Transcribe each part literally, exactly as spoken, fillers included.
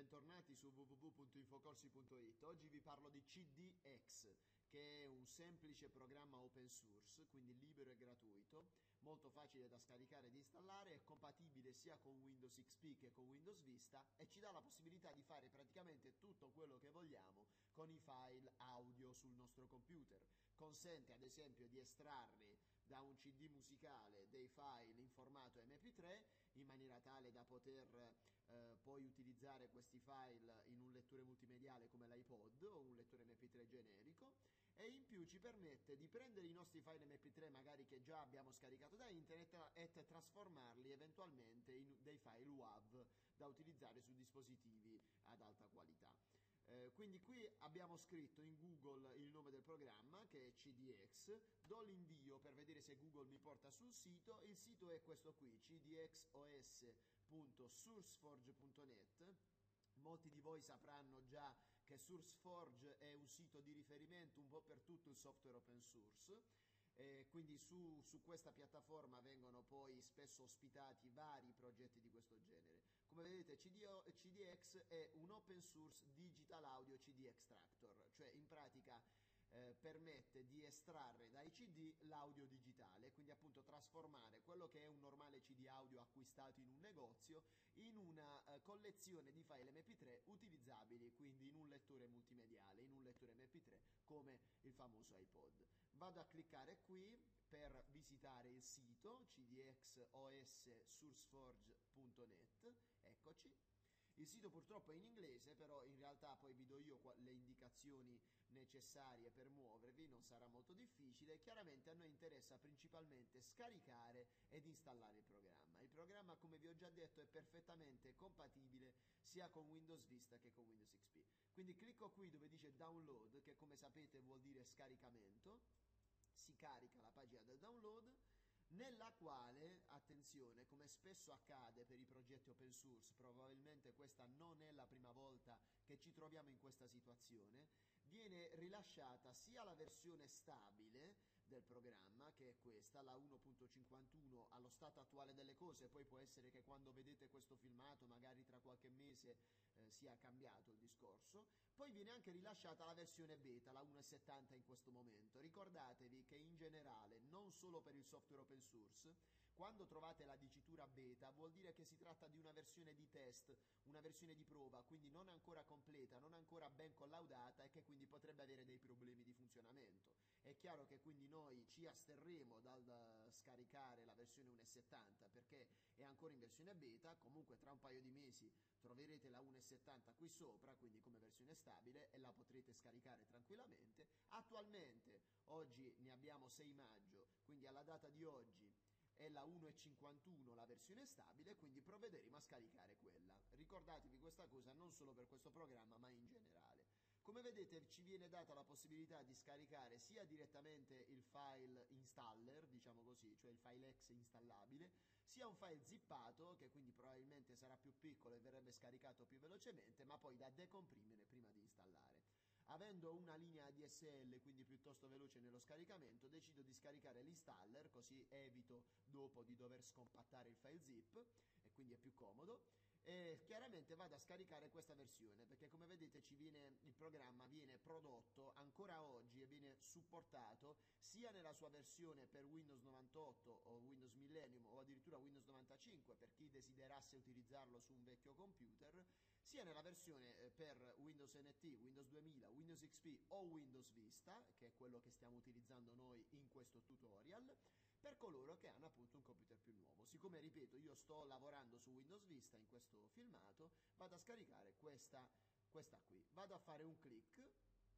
bentornati su w w w punto infocorsi punto it. Oggi vi parlo di C D X, che è un semplice programma open source, quindi libero e gratuito, molto facile da scaricare ed installare, è compatibile sia con Windows X P che con Windows Vista e ci dà la possibilità di fare praticamente tutto quello che vogliamo con i file audio sul nostro computer. Consente ad esempio di estrarre da un C D musicale dei file in formato M P tre in maniera tale da poter eh, poi utilizzare questi file in un lettore multimediale come l'iPod o un lettore M P tre generico, e in più ci permette di prendere i nostri file M P tre magari che già abbiamo scaricato da internet e trasformarli eventualmente in dei file W A V da utilizzare su dispositivi ad alta qualità. Eh, quindi qui abbiamo scritto in Google il nome del programma, che è C D X, do l'invio per vedere se Google mi porta sul sito. Il sito è questo qui, c d x o s punto sourceforge punto net. Molti di voi sapranno già che SourceForge è un sito di riferimento un po' per tutto il software open source. Eh, quindi su, su questa piattaforma vengono poi spesso ospitati vari progetti di questo genere. Come vedete C D X è un open source digital audio C D extractor, cioè in pratica eh, permette di estrarre dai C D l'audio digitale, quindi appunto trasformare quello che è un normale C D audio acquistato in un negozio in una eh, collezione di file M P tre utilizzabili quindi in un lettore multimediale, in un lettore M P tre come il famoso iPod. Vado a cliccare qui per visitare il sito c d x o s sourceforge punto net, eccoci. Il sito purtroppo è in inglese, però in realtà poi vi do io le indicazioni necessarie per muovervi, non sarà molto difficile. Chiaramente a noi interessa principalmente scaricare ed installare il programma. Il programma, come vi ho già detto, è perfettamente compatibile sia con Windows Vista che con Windows X P. Quindi clicco qui dove dice download, che come sapete vuol dire scaricamento. Si carica la pagina del download, nella quale, attenzione, come spesso accade per i progetti open source, probabilmente questa non è la prima volta che ci troviamo in questa situazione, viene rilasciata sia la versione stabile del programma, che è questa, la uno punto cinquantuno allo stato attuale delle cose. Poi può essere che quando vedete questo filmato, magari tra qualche mese, eh, sia cambiato il discorso. Poi viene anche rilasciata la versione beta, la uno punto settanta in questo momento. Ricordatevi che in generale, non solo per il software open source, quando trovate la dicitura beta vuol dire che si tratta di una versione di test, una versione di prova, quindi non ancora completa, non ancora ben collaudata e che quindi potrebbe avere dei problemi di funzionamento. È chiaro che quindi noi ci asterremo dal scaricare la versione uno punto settanta perché è ancora in versione beta. Comunque tra un paio di mesi troverete la uno punto settanta qui sopra, quindi come versione stabile, e la potrete scaricare tranquillamente. Attualmente, oggi ne abbiamo sei maggio, quindi alla data di oggi è la uno punto cinquantuno la versione stabile, quindi provvederemo a scaricare quella. Ricordatevi questa cosa non solo per questo programma ma in generale. Come vedete ci viene data la possibilità di scaricare sia direttamente il file installer, diciamo così, cioè il file exe installabile, sia un file zippato che quindi probabilmente sarà più piccolo e verrebbe scaricato più velocemente, ma poi da decomprimere prima di installare. Avendo una linea D S L quindi piuttosto veloce nello scaricamento, decido di scaricare l'installer, così evito dopo di dover scompattare il file zip e quindi è più comodo. E chiaramente vado a scaricare questa versione perché, come vedete, ci viene, il programma viene prodotto ancora oggi e viene supportato sia nella sua versione per Windows novantotto o Windows Millennium o addirittura Windows novantacinque per chi desiderasse utilizzarlo su un vecchio computer, sia nella versione per Windows N T, Windows duemila, Windows X P o Windows Vista, che è quello che stiamo utilizzando noi in questo tutorial, per coloro che hanno appunto un computer più nuovo. Siccome, ripeto, io sto lavorando su Windows Vista in questo filmato, vado a scaricare questa, questa qui. Vado a fare un clic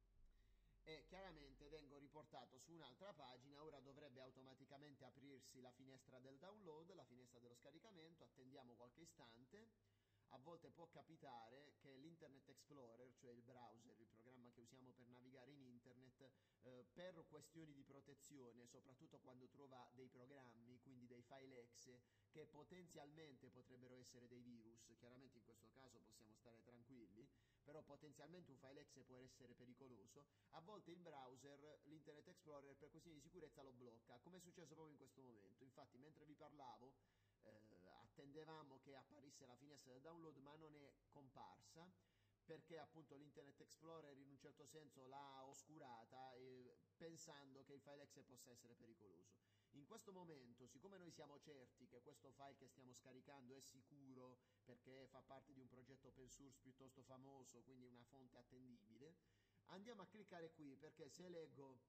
e chiaramente vengo riportato su un'altra pagina. Ora dovrebbe automaticamente aprirsi la finestra del download, la finestra dello scaricamento. Attendiamo qualche istante. A volte può capitare che l'Internet Explorer, cioè il browser, il programma che usiamo per navigare in internet, eh, per questioni di protezione, soprattutto quando trova dei programmi, quindi dei file exe, che potenzialmente potrebbero essere dei virus, chiaramente in questo caso possiamo stare tranquilli, però potenzialmente un file exe può essere pericoloso, a volte il browser, l'Internet Explorer, per questioni di sicurezza lo blocca, come è successo proprio in questo momento. Infatti, mentre vi parlavo, eh, attendevamo che apparisse la finestra del download, ma non è comparsa, perché appunto l'Internet Explorer in un certo senso l'ha oscurata eh, pensando che il file exe possa essere pericoloso. In questo momento, siccome noi siamo certi che questo file che stiamo scaricando è sicuro perché fa parte di un progetto open source piuttosto famoso, quindi una fonte attendibile, andiamo a cliccare qui, perché se leggo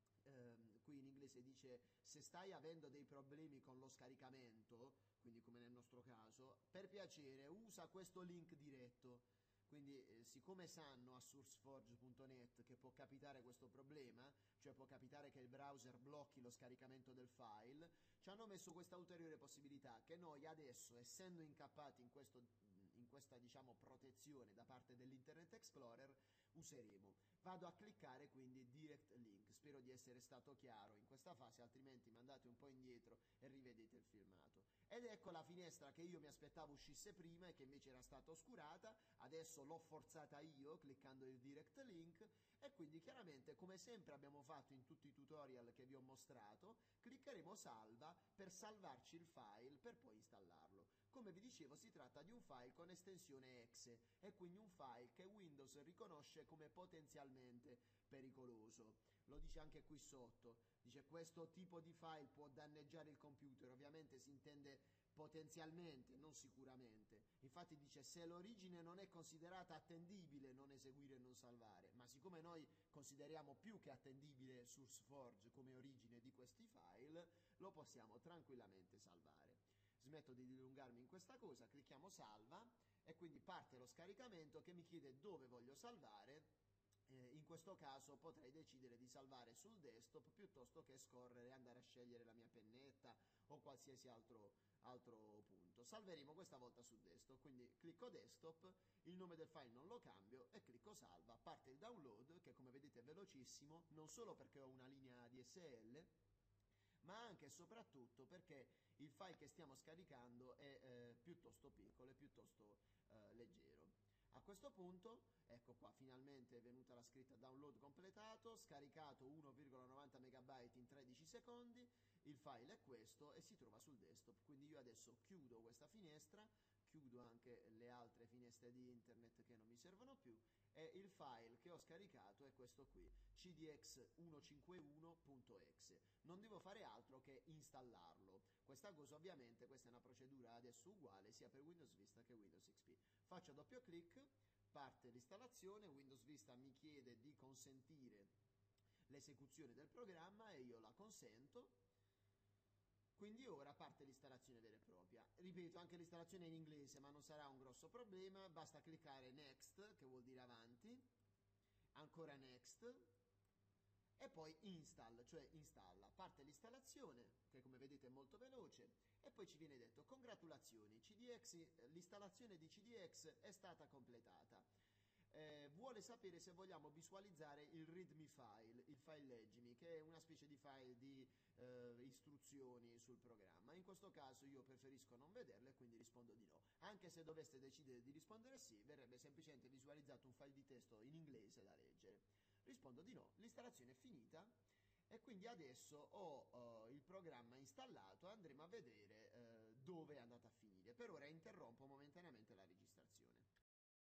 ehm, qui in inglese dice se stai avendo dei problemi con lo scaricamento, quindi come nel nostro caso, per piacere usa questo link diretto. Quindi eh, siccome sanno a sourceforge punto net che può capitare questo problema, cioè può capitare che il browser blocchi lo scaricamento del file, ci hanno messo questa ulteriore possibilità che noi adesso, essendo incappati in, questo, in questa diciamo, protezione da parte dell'Internet Explorer, useremo. Vado a cliccare quindi direct link, spero di essere stato chiaro in questa fase, altrimenti mandate un po' indietro e rivedete il filmato. Ed ecco la finestra che io mi aspettavo uscisse prima e che invece era stata oscurata, adesso l'ho forzata io cliccando il direct link e quindi chiaramente, come sempre abbiamo fatto in tutti i tutorial che vi ho mostrato, cliccheremo salva per salvarci il file per poi installarlo. Come vi dicevo, si tratta di un file con estensione exe e quindi un file che Windows riconosce come potenzialmente pericoloso. Lo dice anche qui sotto, dice questo tipo di file può danneggiare il computer, ovviamente si intende potenzialmente, non sicuramente. Infatti dice se l'origine non è considerata attendibile non eseguire e non salvare, ma siccome noi consideriamo più che attendibile SourceForge come origine di questi file, lo possiamo tranquillamente salvare. Smetto di dilungarmi in questa cosa, clicchiamo salva e quindi parte lo scaricamento che mi chiede dove voglio salvare. Eh, in questo caso potrei decidere di salvare sul desktop piuttosto che scorrere e andare a scegliere la mia pennetta o qualsiasi altro, altro punto. Salveremo questa volta sul desktop, quindi clicco desktop, il nome del file non lo cambio e clicco salva. Parte il download che come vedete è velocissimo, non solo perché ho una linea A D S L, ma anche e soprattutto perché il file che stiamo scaricando è eh, piuttosto piccolo e piuttosto eh, leggero. A questo punto, ecco qua, finalmente è venuta la scritta download completato, scaricato uno virgola novanta megabyte in tredici secondi, il file è questo e si trova sul desktop, quindi io adesso chiudo questa finestra, chiudo anche le altre finestre di internet che non mi servono più e il file che ho scaricato è questo qui, c d x centocinquantuno punto e x e. Non devo fare altro che installarlo. Questa cosa ovviamente, questa è una procedura adesso uguale sia per Windows Vista che Windows X P. Faccio doppio clic, parte l'installazione, Windows Vista mi chiede di consentire l'esecuzione del programma e io la consento. Quindi ora parte l'installazione vera e propria. Ripeto, anche l'installazione è in inglese, ma non sarà un grosso problema, basta cliccare Next, che vuol dire avanti, ancora Next, e poi Install, cioè installa. Parte l'installazione, che come vedete è molto veloce, e poi ci viene detto, congratulazioni, C D X, l'installazione di C D X è stata completata. Eh, vuole sapere se vogliamo visualizzare il readme file, il file leggimi, che è una specie di file di eh, istruzioni sul programma. In questo caso io preferisco non vederlo e quindi rispondo di no. Anche se doveste decidere di rispondere sì, verrebbe semplicemente visualizzato un file di testo in inglese da leggere. Rispondo di no, l'installazione è finita e quindi adesso ho uh, il programma installato e andremo a vedere uh, dove è andato a finire. Per ora interrompo momentaneamente la registrazione.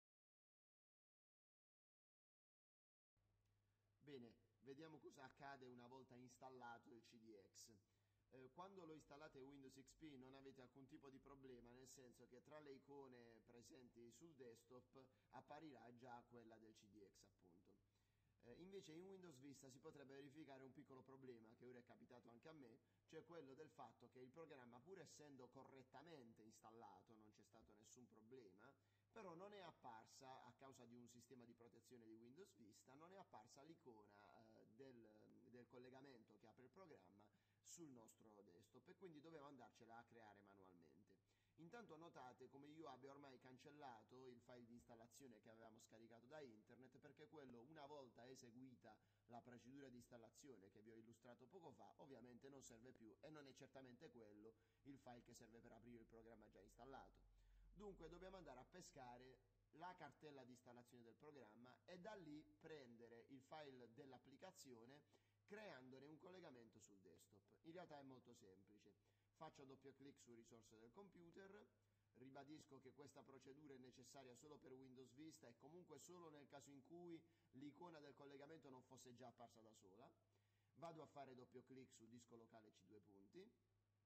Bene, vediamo cosa accade una volta installato il C D X. Eh, quando lo installate Windows X P non avete alcun tipo di problema, nel senso che tra le icone presenti sul desktop apparirà già quella del C D X appunto. Eh, invece in Windows Vista si potrebbe verificare un piccolo problema che ora è capitato anche a me, cioè quello del fatto che il programma, pur essendo correttamente installato, non c'è stato nessun problema, però non è apparsa, a causa di un sistema di protezione di Windows Vista, non è apparsa l'icona eh, del, del collegamento che apre il programma sul nostro desktop e quindi dovevo andarcela a creare manualmente. Intanto notate come io abbia ormai cancellato il file di installazione che avevamo scaricato da internet, perché quello, una volta eseguita la procedura di installazione che vi ho illustrato poco fa, ovviamente non serve più e non è certamente quello il file che serve per aprire il programma già installato. Dunque dobbiamo andare a pescare la cartella di installazione del programma e da lì prendere il file dell'applicazione creandone un collegamento sul desktop. In realtà è molto semplice. faccio doppio clic su risorse del computer, ribadisco che questa procedura è necessaria solo per Windows Vista e comunque solo nel caso in cui l'icona del collegamento non fosse già apparsa da sola. Vado a fare doppio clic sul disco locale C due punti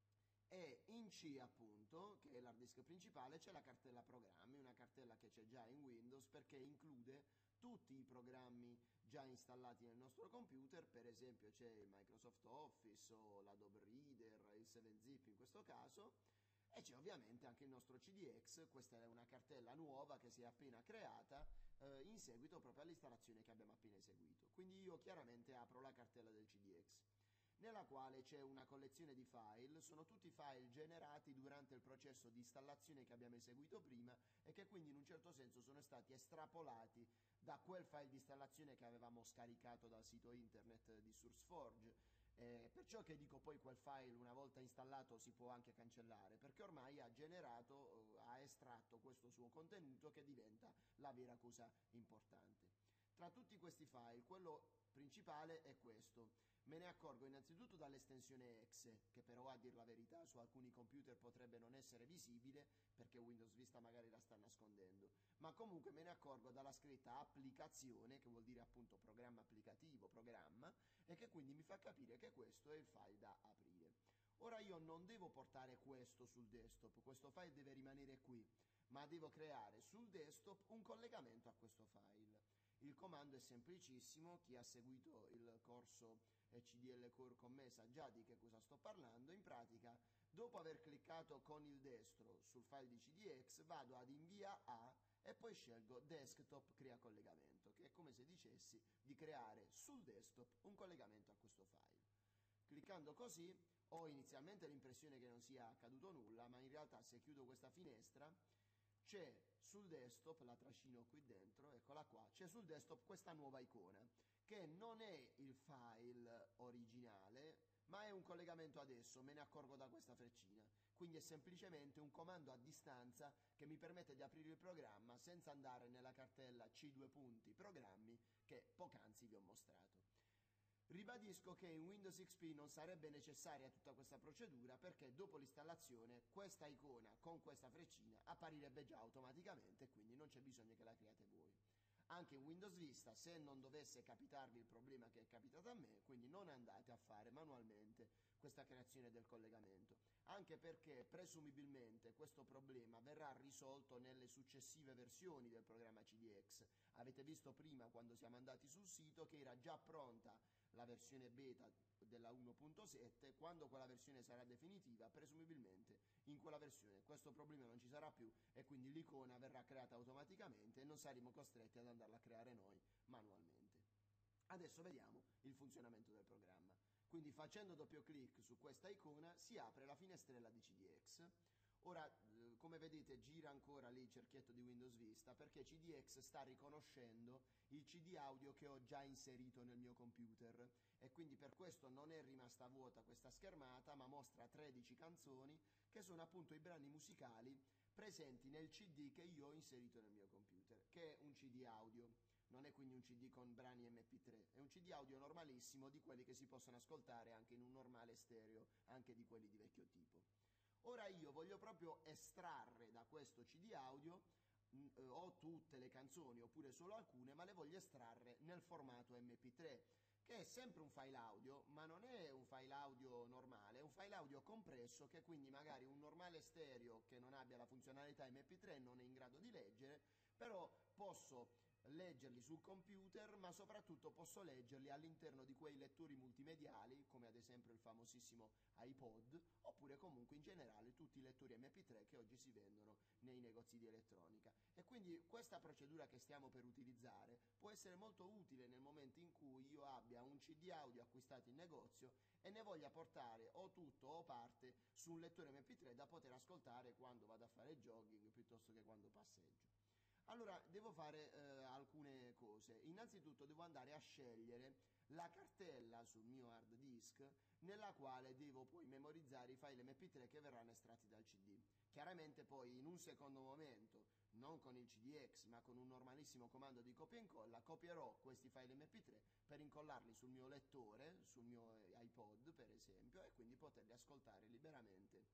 e in C, appunto, che è l'hard disk principale, c'è la cartella programmi, una cartella che c'è già in Windows perché include tutti i programmi già installati nel nostro computer. Per esempio c'è il Microsoft Office o l'Adobe Reader, il sette zip in questo caso, e c'è ovviamente anche il nostro C D X. Questa è una cartella nuova che si è appena creata eh, in seguito proprio all'installazione che abbiamo appena eseguito. Quindi io chiaramente apro la cartella del C D X, nella quale c'è una collezione di file. Sono tutti file generati durante il processo di installazione che abbiamo eseguito prima e che quindi in un certo senso sono stati estrapolati da quel file di installazione che avevamo scaricato dal sito internet di SourceForge. Eh, perciò che dico poi quel file una volta installato si può anche cancellare, perché ormai ha generato, ha estratto questo suo contenuto che diventa la vera cosa importante. Tra tutti questi file, quello principale è questo. Me ne accorgo innanzitutto dall'estensione exe, che però a dir la verità su alcuni computer potrebbe non essere visibile perché Windows Vista magari la sta nascondendo, ma comunque me ne accorgo dalla scritta applicazione, che vuol dire appunto programma applicativo, programma, e che quindi mi fa capire che questo è il file da aprire. Ora io non devo portare questo sul desktop, questo file deve rimanere qui, ma devo creare sul desktop un collegamento a questo file. Il comando è semplicissimo, chi ha seguito il corso C D L Core con me sa già di che cosa sto parlando. In pratica, dopo aver cliccato con il destro sul file di C D X, vado ad invia a e poi scelgo desktop crea collegamento, che è come se dicessi di creare sul desktop un collegamento a questo file. Cliccando così ho inizialmente l'impressione che non sia accaduto nulla, ma in realtà se chiudo questa finestra c'è sul desktop, la trascino qui dentro, eccola qua, c'è sul desktop questa nuova icona, che non è il file originale, ma è un collegamento adesso, me ne accorgo da questa freccina. Quindi è semplicemente un comando a distanza che mi permette di aprire il programma senza andare nella cartella C due punti programmi che poc'anzi vi ho mostrato. Ribadisco che in Windows X P non sarebbe necessaria tutta questa procedura perché dopo l'installazione questa icona con questa freccina apparirebbe già automaticamente e quindi non c'è bisogno che la creiate voi. Anche in Windows Vista, se non dovesse capitarvi il problema che è capitato a me, quindi non andate a fare manualmente questa creazione del collegamento, anche perché presumibilmente questo problema verrà risolto nelle successive versioni del programma C D X. Avete visto prima, quando siamo andati sul sito, che era già pronta la versione beta della uno punto sette. Quando quella versione sarà definitiva, presumibilmente in quella versione questo problema non ci sarà più e quindi l'icona verrà creata automaticamente e non saremo costretti ad andarla a creare noi manualmente. Adesso vediamo il funzionamento del programma. Quindi facendo doppio clic su questa icona si apre la finestrella di C D X. Ora, come vedete, gira ancora lì il cerchietto di Windows Vista perché C D X sta riconoscendo il C D audio che ho già inserito nel mio computer e quindi per questo non è rimasta vuota questa schermata, ma mostra tredici canzoni che sono appunto i brani musicali presenti nel C D che io ho inserito nel mio computer, che è un C D audio. Non è quindi un C D con brani M P tre, è un C D audio normalissimo di quelli che si possono ascoltare anche in un normale stereo, anche di quelli di vecchio tipo. Ora io voglio proprio estrarre da questo C D audio mh, eh, o tutte le canzoni oppure solo alcune, ma le voglio estrarre nel formato M P tre, che è sempre un file audio, ma non è un file audio normale, è un file audio compresso che quindi magari un normale stereo che non abbia la funzionalità M P tre non è in grado di leggere, però posso leggerli sul computer, ma soprattutto posso leggerli all'interno di quei lettori multimediali, come ad esempio il famosissimo iPod, oppure comunque in generale tutti i lettori M P tre che oggi si vendono nei negozi di elettronica. E quindi questa procedura che stiamo per utilizzare può essere molto utile nel momento in cui io abbia un C D audio acquistato in negozio e ne voglia portare o tutto o parte su un lettore M P tre da poter ascoltare quando vado a fare jogging piuttosto che quando passeggio. Allora, devo fare eh, alcune cose. Innanzitutto devo andare a scegliere la cartella sul mio hard disk nella quale devo poi memorizzare i file M P tre che verranno estratti dal C D. Chiaramente poi in un secondo momento, non con il C D X ma con un normalissimo comando di copia e incolla, copierò questi file M P tre per incollarli sul mio lettore, sul mio iPod per esempio, e quindi poterli ascoltare liberamente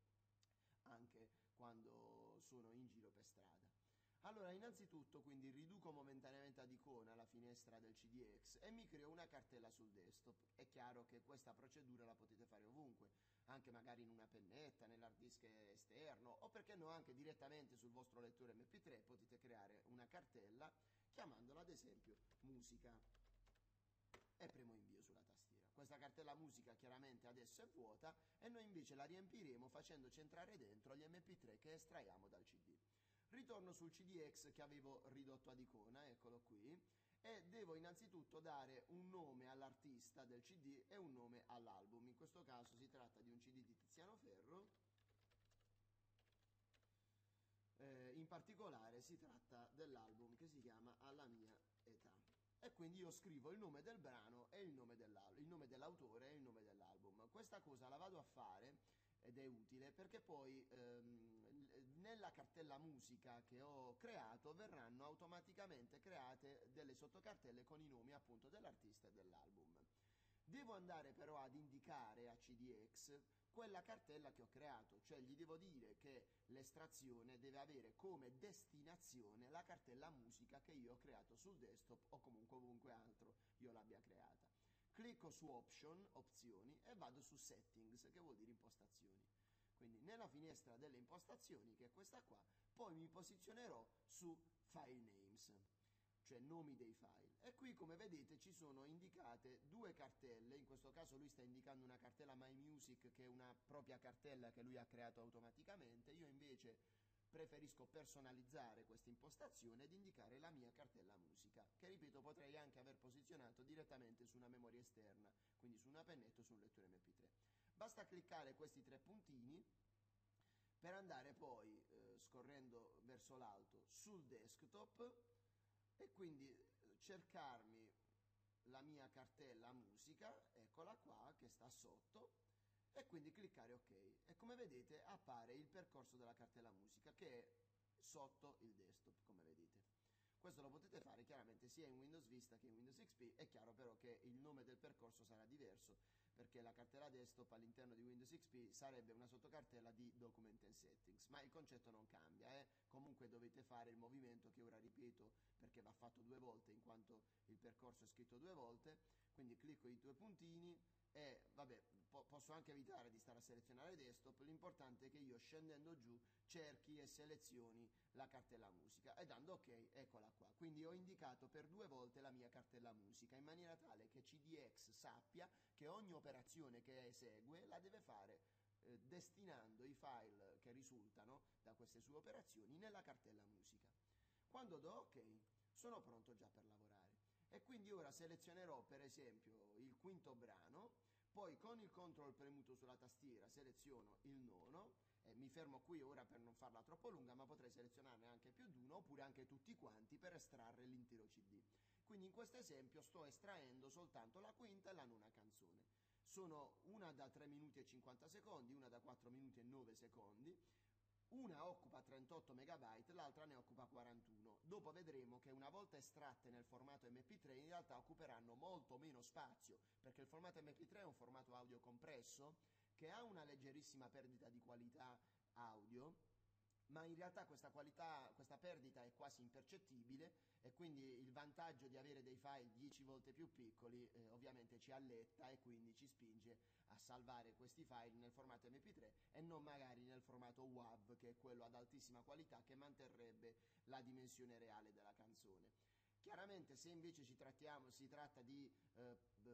anche quando sono in giro per strada. Allora, innanzitutto quindi riduco momentaneamente ad icona la finestra del C D X e mi creo una cartella sul desktop. È chiaro che questa procedura la potete fare ovunque, anche magari in una pennetta, nell'hard disk esterno, o perché no anche direttamente sul vostro lettore M P tre potete creare una cartella chiamandola ad esempio musica e premo invio sulla tastiera. Questa cartella musica chiaramente adesso è vuota e noi invece la riempiremo facendoci entrare dentro gli M P tre che estraiamo dal C D. Ritorno sul C D X che avevo ridotto ad icona, eccolo qui, e devo innanzitutto dare un nome all'artista del C D e un nome all'album. In questo caso si tratta di un C D di Tiziano Ferro, eh, in particolare si tratta dell'album che si chiama Alla mia età. E quindi io scrivo il nome del brano e il nome dell'album, il nome dell'autore e il nome dell'album. Questa cosa la vado a fare ed è utile perché poi ehm, nella cartella musica che ho creato verranno automaticamente create delle sottocartelle con i nomi appunto dell'artista e dell'album. Devo andare però ad indicare a C D X quella cartella che ho creato, cioè gli devo dire che l'estrazione deve avere come destinazione la cartella musica che io ho creato sul desktop o comunque ovunque altro io l'abbia creata. Clicco su Option, opzioni, e vado su Settings, che vuol dire impostazioni. Quindi nella finestra delle impostazioni, che è questa qua, poi mi posizionerò su File Names, cioè nomi dei file. E qui come vedete ci sono indicate due cartelle, in questo caso lui sta indicando una cartella My Music che è una propria cartella che lui ha creato automaticamente, io invece preferisco personalizzare questa impostazione ed indicare la mia cartella musica, che ripeto potrei anche aver posizionato direttamente su una memoria esterna, quindi su una pennetta o su un lettore M P tre. Basta cliccare questi tre puntini per andare poi, eh, scorrendo verso l'alto, sul desktop e quindi cercarmi la mia cartella musica, eccola qua che sta sotto, e quindi cliccare OK e come vedete appare il percorso della cartella musica che è sotto il desktop, come vedete. Questo lo potete fare chiaramente sia in Windows Vista che in Windows X P, è chiaro però che il nome del percorso sarà diverso perché la cartella desktop all'interno di Windows X P sarebbe una sottocartella di Document and Settings, ma il concetto non cambia, eh? Comunque dovete fare il movimento che ora ripeto perché va fatto due volte in quanto il percorso è scritto due volte, quindi clicco i due puntini e vabbè, po- posso anche evitare di stare a selezionare desktop, l'importante è che io scendendo giù cerchi e selezioni la cartella musica e dando OK, eccola qua. Quindi ho indicato per due volte la mia cartella musica in maniera tale che C D X sappia che ogni operazione che esegue la deve fare eh, destinando i file che risultano da queste sue operazioni nella cartella musica. Quando do OK sono pronto già per lavorare. E quindi ora selezionerò per esempio il quinto brano, poi con il control premuto sulla tastiera seleziono il nono e mi fermo qui ora per non farla troppo lunga, ma potrei selezionarne anche più di uno oppure anche tutti quanti per estrarre l'intero C D. Quindi in questo esempio sto estraendo soltanto la quinta e la nona canzone. Sono una da tre minuti e cinquanta secondi, una da quattro minuti e nove secondi. Una occupa trentotto megabyte, l'altra ne occupa quarantuno. Dopo vedremo che una volta estratte nel formato M P tre in realtà occuperanno molto meno spazio, perché il formato M P tre è un formato audio compresso che ha una leggerissima perdita di qualità audio, ma in realtà questa qualità, questa perdita è quasi impercettibile e quindi il vantaggio di avere dei file dieci volte più piccoli eh, ovviamente ci alletta e quindi ci spinge a salvare questi file nel formato M P tre e non magari nel formato W A V che è quello ad altissima qualità che manterrebbe la dimensione reale della canzone. Chiaramente se invece ci trattiamo, si tratta di eh,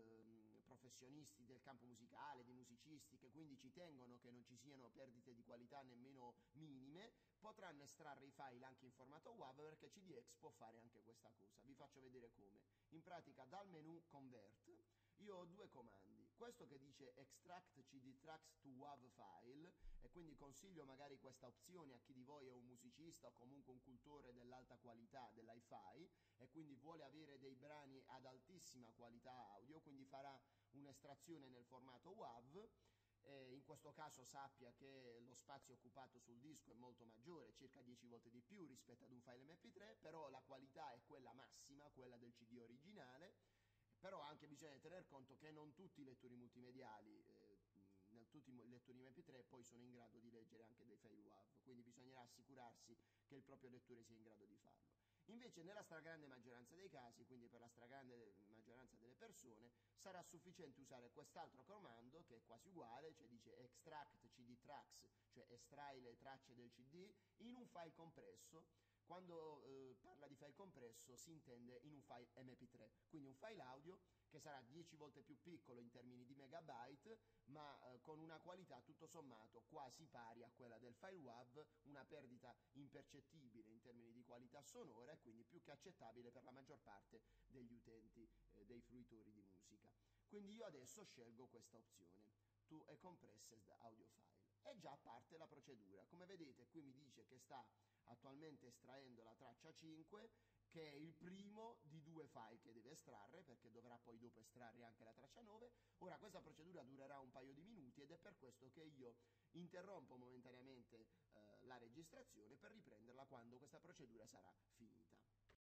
b- professionisti del campo musicale, di musicisti che quindi ci tengono che non ci siano perdite di qualità nemmeno minime, potranno estrarre i file anche in formato W A V perché C D X può fare anche questa cosa. Vi faccio vedere come. In pratica dal menu Convert io ho due comandi, questo che dice Extract C D Tracks to W A V File e quindi consiglio magari questa opzione a chi di voi è un musicista o comunque un cultore dell'alta qualità dell'hi-fi e quindi vuole avere dei brani ad altissima qualità audio, quindi farà un'estrazione nel formato W A V. Eh, in questo caso sappia che lo spazio occupato sul disco è molto maggiore, circa dieci volte di più rispetto ad un file M P tre, però la qualità è quella massima, quella del C D originale. Però anche bisogna tener conto che non tutti i lettori multimediali, eh, nel tutti, lettori M P tre poi sono in grado di leggere anche dei file WAV, quindi bisognerà assicurarsi che il proprio lettore sia in grado di farlo. Invece nella stragrande maggioranza dei casi, quindi per la stragrande maggioranza delle persone, sarà sufficiente usare quest'altro comando che è quasi uguale, cioè dice extract cd tracks, cioè estrai le tracce del C D in un file compresso. Quando eh, parla di file compresso si intende in un file M P tre, quindi un file audio che sarà dieci volte più piccolo in termini di megabyte, ma eh, con una qualità tutto sommato quasi pari a quella del file WAV, una perdita impercettibile in termini di qualità sonora e quindi più che accettabile per la maggior parte degli utenti, eh, dei fruitori di musica. Quindi io adesso scelgo questa opzione, to a compressed audio file, e già parte la procedura. Come vedete qui mi dice che sta attualmente estraendo la traccia cinque, che è il primo di due file che deve estrarre, perché dovrà poi dopo estrarre anche la traccia nove. Ora questa procedura durerà un paio di minuti ed è per questo che io interrompo momentaneamente eh, la registrazione per riprenderla quando questa procedura sarà finita.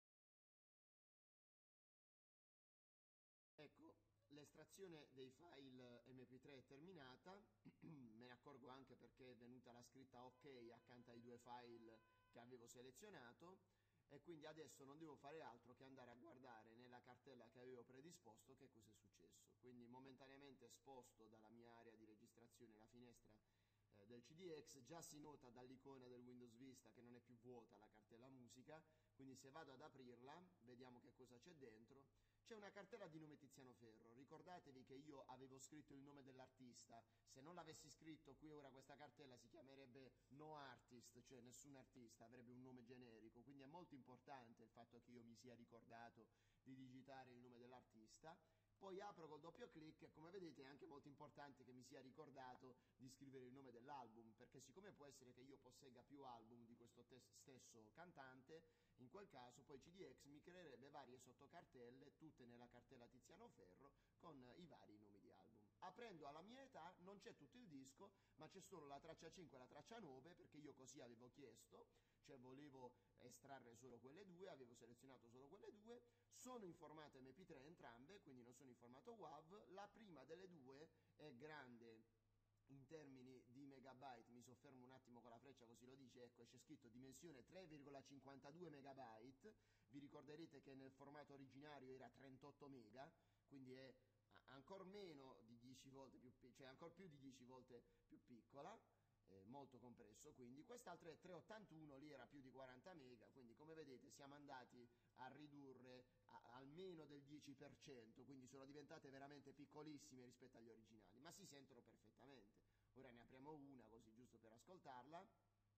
Ecco, l'estrazione dei file M P tre è terminata, me ne accorgo anche perché è venuta la scritta OK accanto ai due file che avevo selezionato, e quindi adesso non devo fare altro che andare a guardare nella cartella che avevo predisposto che cosa è successo. Quindi momentaneamente sposto dalla mia area di registrazione la finestra eh, del C D X, già si nota dall'icona del Windows Vista che non è più vuota la cartella musica, quindi se vado ad aprirla vediamo che cosa c'è dentro. C'è una cartella di nome Tiziano Ferro. Ricordatevi che io avevo scritto il nome dell'artista. Se non l'avessi scritto qui ora questa cartella si chiamerebbe no artist, cioè nessun artista, avrebbe un nome generico, quindi è molto importante il fatto che io mi sia ricordato di digitare il nome dell'artista. Poi apro col doppio clic e come vedete è anche molto importante che mi sia ricordato di scrivere il nome dell'album, perché siccome può essere che io possegga più album di questo stesso cantante, in quel caso poi C D X mi creerebbe varie sottocartelle, tutte nella cartella Tiziano Ferro, con i vari nomi di album. Aprendo alla mia età non c'è tutto il disco, ma c'è solo la traccia cinque e la traccia nove, perché io così avevo chiesto, cioè volevo estrarre solo quelle due, avevo selezionato solo quelle due, sono in formato M P tre entrambe, quindi non sono in formato WAV. La prima delle due è grande in termini di megabyte, mi soffermo un attimo con la freccia così lo dice, ecco c'è scritto dimensione tre virgola cinquantadue megabyte, vi ricorderete che nel formato originario era trentotto mega, quindi è ancora meno di dieci volte più, cioè ancora più di dieci volte più piccola, eh, molto compresso. Quindi quest'altra è trecentoottantuno, lì era più di quaranta mega, quindi come vedete siamo andati a ridurre a, almeno del dieci per cento, quindi sono diventate veramente piccolissime rispetto agli originali, ma si sentono perfettamente. Ora ne apriamo una così giusto per ascoltarla,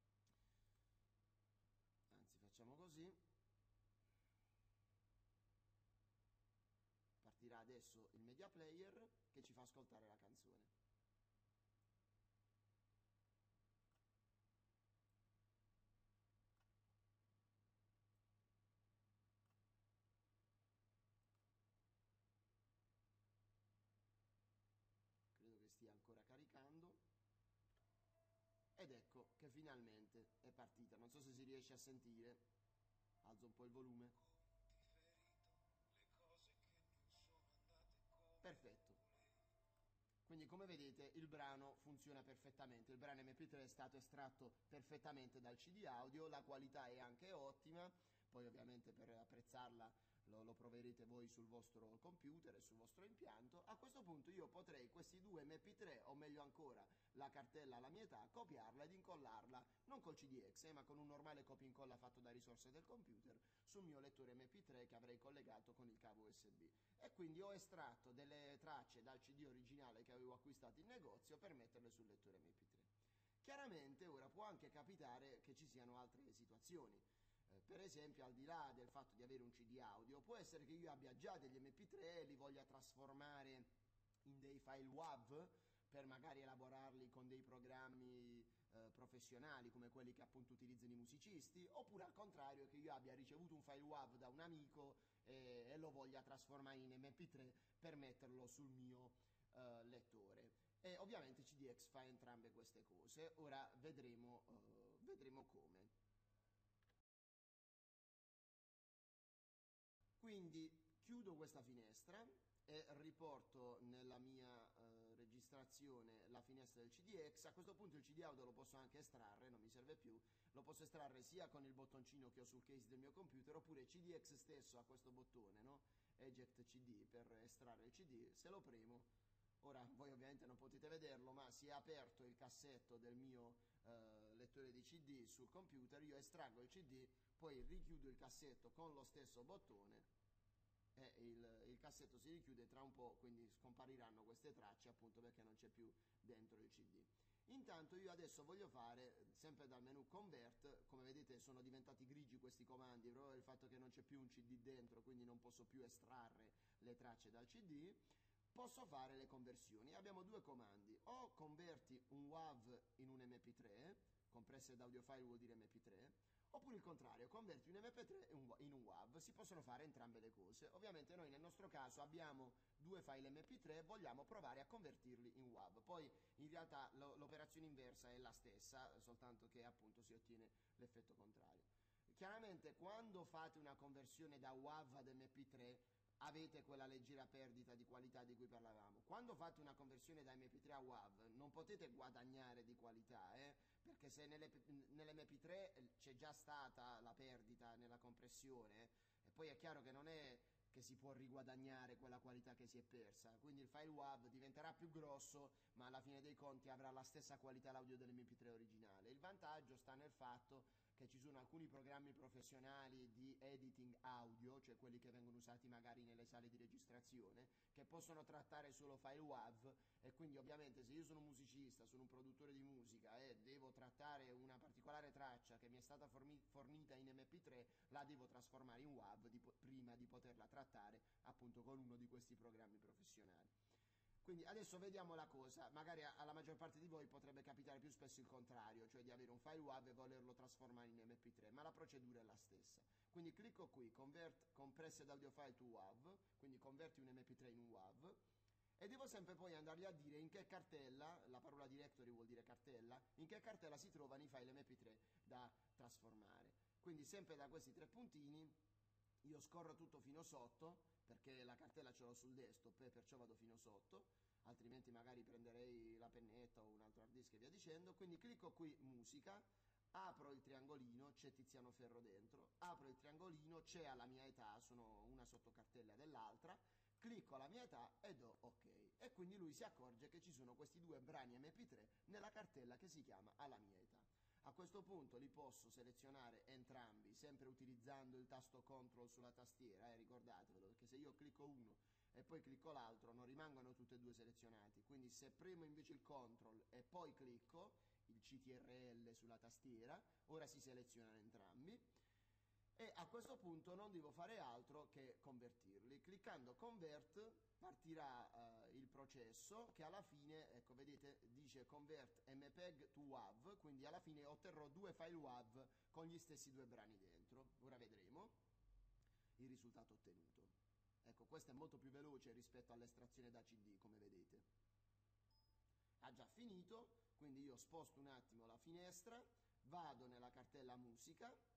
anzi facciamo così, partirà adesso il media player che ci fa ascoltare la canzone. Credo che stia ancora caricando ed ecco che finalmente è partita. Non so se si riesce a sentire, alzo un po' il volume. Perfetto. Quindi come vedete il brano funziona perfettamente, il brano M P tre è stato estratto perfettamente dal C D audio, la qualità è anche ottima, poi ovviamente per apprezzarla lo, lo proverete voi sul vostro computer e sul vostro impianto. A questo punto io potrei questi due M P tre, o meglio ancora la cartella alla mia età, copiarla ed incollarla non col C D X eh, ma con un normale copia incolla fatto da risorse del computer sul mio lettore M P tre che avrei collegato con il cavo U S B, e quindi ho estratto delle tracce dal C D originale che avevo acquistato in negozio per metterle sul lettore M P tre. Chiaramente ora può anche capitare che ci siano altre situazioni. Eh, per esempio, al di là del fatto di avere un C D audio, può essere che io abbia già degli M P tre e li voglia trasformare in dei file WAV per magari elaborarli con dei programmi eh, professionali come quelli che appunto utilizzano i musicisti, oppure al contrario che io abbia ricevuto un file WAV da un amico e, e lo voglia trasformare in M P tre per metterlo sul mio eh, lettore. E ovviamente C D X fa entrambe queste cose. Ora vedremo, eh, vedremo come. Quindi chiudo questa finestra e riporto nella mia eh, registrazione registrazione la finestra del C D X. A questo punto il C D audio lo posso anche estrarre, non mi serve più, lo posso estrarre sia con il bottoncino che ho sul case del mio computer, oppure C D X stesso ha questo bottone, no? Eject C D, per estrarre il C D. Se lo premo, ora voi ovviamente non potete vederlo, ma si è aperto il cassetto del mio eh, lettore di C D sul computer, io estraggo il C D, poi richiudo il cassetto con lo stesso bottone e il, il cassetto si richiude tra un po', quindi scompariranno queste tracce appunto perché non c'è più dentro il C D. Intanto io adesso voglio fare, sempre dal menu Convert, come vedete sono diventati grigi questi comandi proprio per il fatto che non c'è più un C D dentro, quindi non posso più estrarre le tracce dal C D. Posso fare le conversioni. Abbiamo due comandi: o converti un WAV in un M P tre, compressed audio file vuol dire M P tre, oppure il contrario, converti un M P tre in un WAV. Si possono fare entrambe le cose. Ovviamente noi nel nostro caso abbiamo due file M P tre e vogliamo provare a convertirli in WAV. Poi in realtà l'operazione inversa è la stessa, soltanto che appunto si ottiene l'effetto contrario. Chiaramente quando fate una conversione da WAV ad M P tre avete quella leggera perdita di qualità di cui parlavamo. Quando fate una conversione da M P tre a WAV non potete guadagnare di qualità, eh? Perché se nell'M P tre c'è già stata la perdita nella compressione, e poi è chiaro che non è che si può riguadagnare quella qualità che si è persa, quindi il file WAV diventerà più grosso, ma alla fine dei conti avrà la stessa qualità l'audio dell'M P tre originale. Il vantaggio sta nel fatto che ci sono alcuni programmi professionali di editing audio, cioè quelli che vengono usati magari nelle sale di registrazione, che possono trattare solo file WAV, e quindi ovviamente se io sono un musicista, sono un produttore di musica e devo trattare una particolare traccia che mi è stata fornita in M P tre, la devo trasformare in WAV di, prima di poterla trattare appunto con uno di questi programmi professionali. Quindi adesso vediamo la cosa, magari alla maggior parte di voi potrebbe capitare più spesso il contrario, cioè di avere un file WAV e volerlo trasformare in M P tre, ma la procedura è la stessa. Quindi clicco qui, Convert Compressed Audio File to WAV, quindi converti un M P tre in un WAV, e devo sempre poi andargli a dire in che cartella, la parola directory vuol dire cartella, in che cartella si trovano i file M P tre da trasformare. Quindi sempre da questi tre puntini io scorro tutto fino sotto, perché la cartella ce l'ho sul desktop e perciò vado fino sotto, altrimenti magari prenderei la pennetta o un altro hard disk e via dicendo. Quindi clicco qui musica, apro il triangolino, c'è Tiziano Ferro dentro, apro il triangolino, c'è alla mia età, sono una sottocartella dell'altra, clicco alla mia età e do ok, e quindi lui si accorge che ci sono questi due brani M P tre nella cartella che si chiama alla mia età. A questo punto li posso selezionare entrambi, sempre utilizzando il tasto control sulla tastiera, eh, ricordatevelo, perché se io clicco uno e poi clicco l'altro non rimangono tutti e due selezionati, quindi se premo invece il control e poi clicco il C T R L sulla tastiera, ora si selezionano entrambi, e a questo punto non devo fare altro che convertirli. Cliccando convert partirà eh, il processo che alla fine, ecco vedete, dice convert M P E G to WAV, quindi alla fine otterrò due file WAV con gli stessi due brani dentro. Ora vedremo il risultato ottenuto. Ecco, questo è molto più veloce rispetto all'estrazione da C D, come vedete. Ha già finito, quindi io sposto un attimo la finestra, vado nella cartella musica,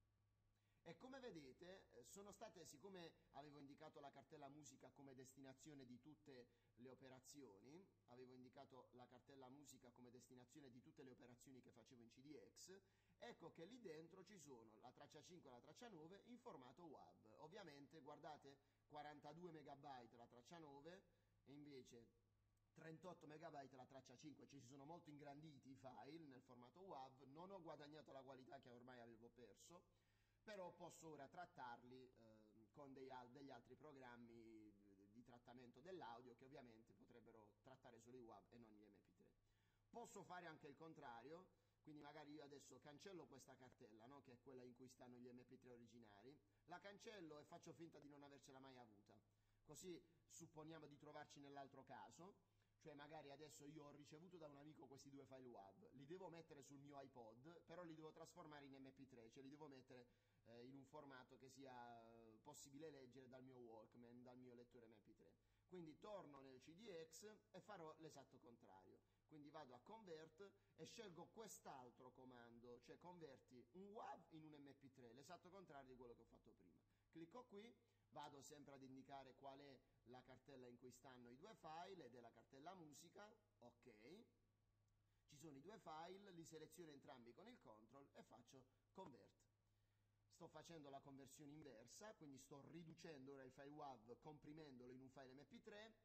e come vedete sono state, siccome avevo indicato la cartella musica come destinazione di tutte le operazioni, avevo indicato la cartella musica come destinazione di tutte le operazioni che facevo in C D X, ecco che lì dentro ci sono la traccia cinque e la traccia nove in formato WAV. Ovviamente, guardate, quarantadue megabyte la traccia nove e invece trentotto megabyte la traccia cinque, ci sono molto ingranditi i file nel formato WAV, non ho guadagnato la qualità che ormai avevo perso, però posso ora trattarli eh, con dei, degli altri programmi di trattamento dell'audio che ovviamente potrebbero trattare solo i WAV e non gli M P tre. Posso fare anche il contrario, quindi magari io adesso cancello questa cartella, no, che è quella in cui stanno gli M P tre originari, la cancello e faccio finta di non avercela mai avuta, così supponiamo di trovarci nell'altro caso. Cioè magari adesso io ho ricevuto da un amico questi due file WAV, li devo mettere sul mio iPod, però li devo trasformare in M P tre, cioè li devo mettere eh, in un formato che sia eh, possibile leggere dal mio Walkman, dal mio lettore M P tre. Quindi torno nel C D X e farò l'esatto contrario. Quindi vado a convert e scelgo quest'altro comando, cioè converti un WAV in un M P tre, l'esatto contrario di quello che ho fatto prima. Clicco qui, vado sempre ad indicare qual è la cartella in cui stanno i due file ed è la cartella musica, ok, ci sono i due file, li seleziono entrambi con il control e faccio convert. Sto facendo la conversione inversa, quindi sto riducendo ora il file W A V, comprimendolo in un file M P tre.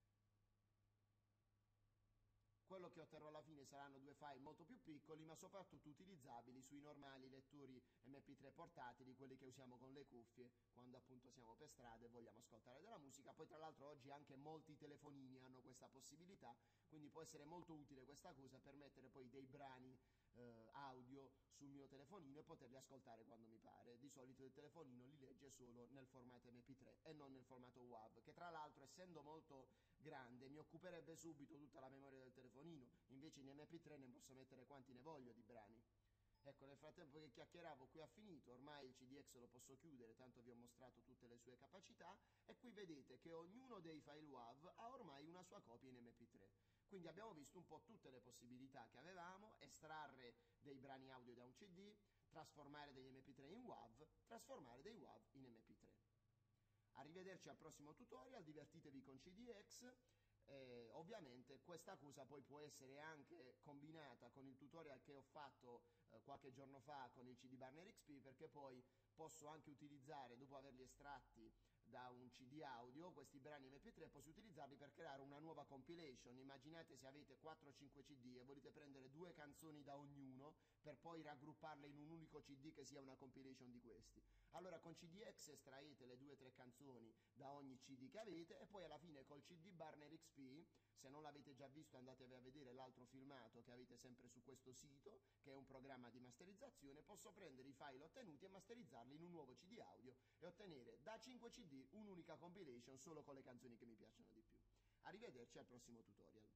Quello che otterrò alla fine saranno due file molto più piccoli, ma soprattutto utilizzabili sui normali lettori M P tre portatili, quelli che usiamo con le cuffie quando appunto siamo per strada e vogliamo ascoltare della musica. Poi tra l'altro oggi anche molti telefonini hanno questa possibilità, quindi può essere molto utile questa cosa per mettere poi dei brani eh, audio sul mio telefonino e poterli ascoltare quando mi pare. Di solito il telefonino li legge solo nel formato M P tre e non nel formato W A V, che tra l'altro essendo molto grande mi occuperebbe subito tutta la memoria del telefonino, invece in M P tre ne posso mettere quanti ne voglio di brani. Ecco, nel frattempo che chiacchieravo qui ha finito, ormai il C D X lo posso chiudere, tanto vi ho mostrato tutte le sue capacità e qui vedete che ognuno dei file W A V ha ormai una sua copia in M P tre. Quindi abbiamo visto un po' tutte le possibilità che avevamo: estrarre dei brani audio da un C D, trasformare degli M P tre in W A V, trasformare dei W A V in M P tre. Arrivederci al prossimo tutorial, divertitevi con C D X. Eh, ovviamente questa cosa poi può essere anche combinata con il tutorial che ho fatto eh, qualche giorno fa con il C D Burner X P, perché poi posso anche utilizzare, dopo averli estratti da un C D audio, questi brani M P tre, posso utilizzarli per creare una nuova compilation. Immaginate se avete quattro o cinque C D e volete prendere due canzoni da ognuno per poi raggrupparle in un unico C D che sia una compilation di questi. Allora con C D X estraete le due o tre canzoni da ogni C D che avete e poi alla fine col C D Burner X P, se non l'avete già visto andatevi a vedere l'altro filmato che avete sempre su questo sito, che è un programma di masterizzazione, posso prendere i file ottenuti e masterizzarli in un nuovo C D audio e ottenere da cinque C D un'unica compilation solo con le canzoni che mi piacciono di più. Arrivederci al prossimo tutorial.